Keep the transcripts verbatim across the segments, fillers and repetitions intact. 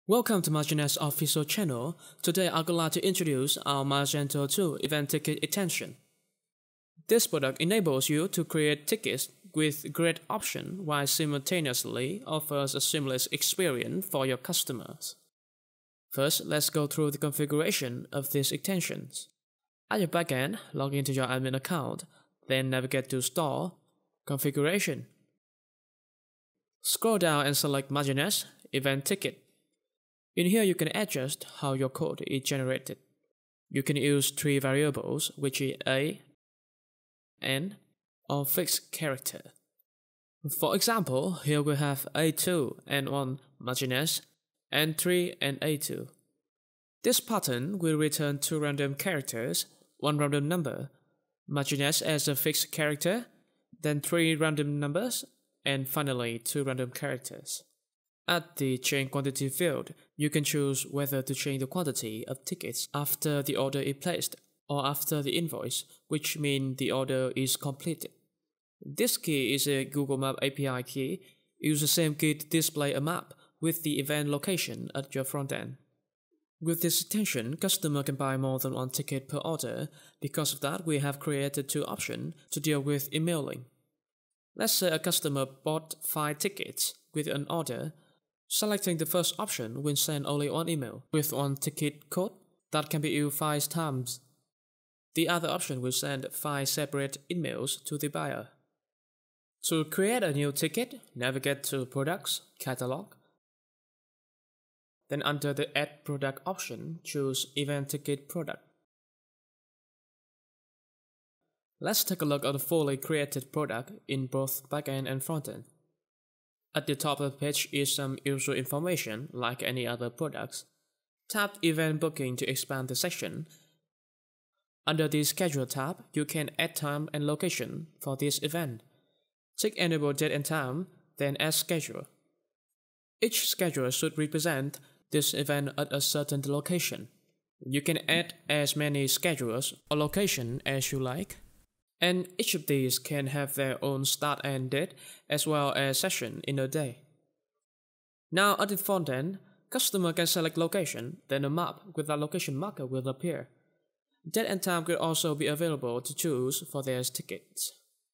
Welcome to Magenest official channel. Today I would like to introduce our Magento two event ticket extension. This product enables you to create tickets with great option while simultaneously offers a seamless experience for your customers. First, let's go through the configuration of these extensions. At your backend, log into your admin account, then navigate to Store, Configuration. Scroll down and select Magenest Event Ticket. In here, you can adjust how your code is generated. You can use three variables, which is a, n, or fixed character. For example, here we have a two and one Magenest, n three and a two. This pattern will return two random characters, one random number, Magenest as a fixed character, then three random numbers, and finally two random characters. At the Change Quantity field, you can choose whether to change the quantity of tickets after the order is placed or after the invoice, which means the order is completed. This key is a Google Maps A P I key. Use the same key to display a map with the event location at your front end. With this extension, customer can buy more than one ticket per order. Because of that, we have created two options to deal with emailing. Let's say a customer bought five tickets with an order. Selecting the first option will send only one email with one ticket code that can be used five times. The other option will send five separate emails to the buyer. To create a new ticket, navigate to Products, Catalog. Then under the Add Product option, choose Event Ticket Product. Let's take a look at the fully created product in both backend and frontend. At the top of the page is some user information like any other products. Tap Event Booking to expand the section. Under the Schedule tab, you can add time and location for this event. Tick Enable Date and Time, then Add Schedule. Each schedule should represent this event at a certain location. You can add as many schedules or locations as you like. And each of these can have their own start and date, as well as session in a day. Now at the front end, customer can select location, then a map with that location marker will appear. Date and time could also be available to choose for their tickets.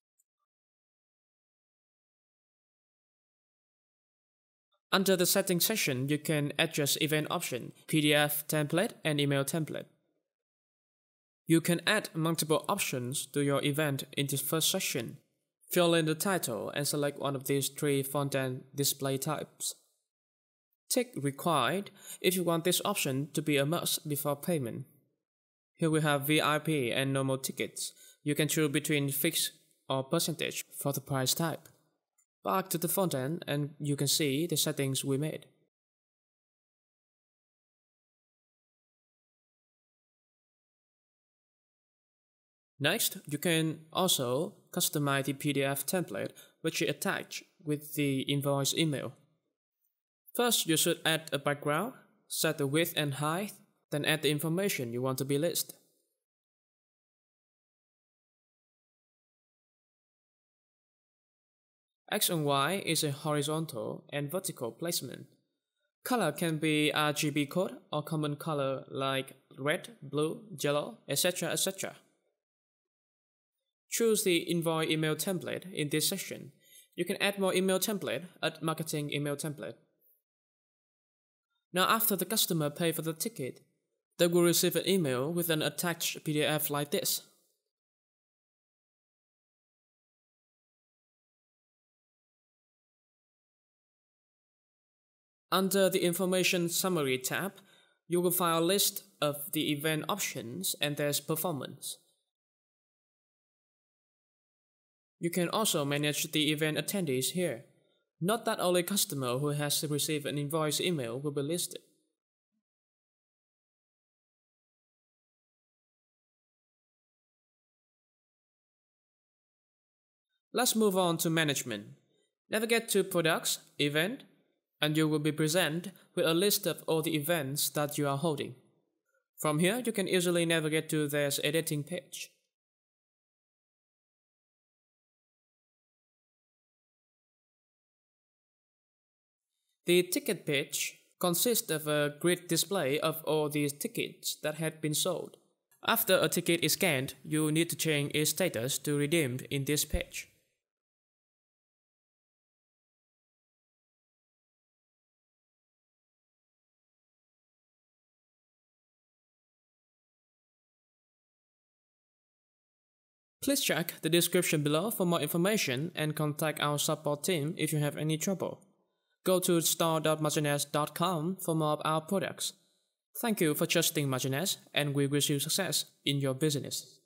Under the settings section, you can adjust event option, P D F template, and email template. You can add multiple options to your event in the first section. Fill in the title and select one of these three front-end display types. Tick Required if you want this option to be a must before payment. Here we have V I P and normal tickets. You can choose between fixed or percentage for the price type. Back to the front end and you can see the settings we made. Next, you can also customize the P D F template which is attached with the invoice email. First, you should add a background, set the width and height, then add the information you want to be listed. X and Y is a horizontal and vertical placement. Color can be R G B code or common color like red, blue, yellow, et cetera et cetera. Choose the invoice email template in this section. You can add more email template at marketing email template. Now after the customer pays for the ticket, they will receive an email with an attached P D F like this. Under the Information Summary tab, you will find a list of the event options and their performance. You can also manage the event attendees here. Note that only customer who has received an invoice email will be listed. Let's move on to management. Navigate to Products, Event, and you will be presented with a list of all the events that you are holding. From here, you can easily navigate to their editing page. The ticket page consists of a grid display of all these tickets that had been sold. After a ticket is scanned, you need to change its status to redeemed in this page. Please check the description below for more information and contact our support team if you have any trouble. Go to store dot magenest dot com for more of our products. Thank you for trusting Magenest, and we wish you success in your business.